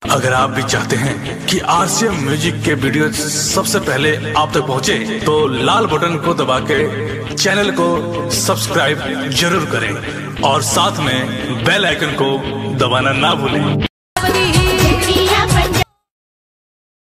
अगर आप भी चाहते हैं कि आरसीएम म्यूजिक के वीडियो सबसे पहले आप तक पहुंचे, तो लाल बटन को दबा के चैनल को सब्सक्राइब जरूर करें और साथ में बेल आइकन को दबाना ना भूलें।